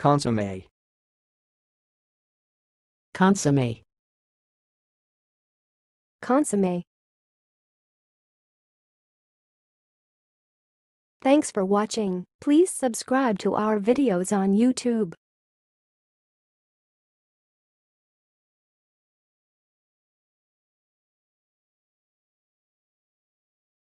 consommé, consommé, consommé. Thanks for watching. Please subscribe to our videos on YouTube.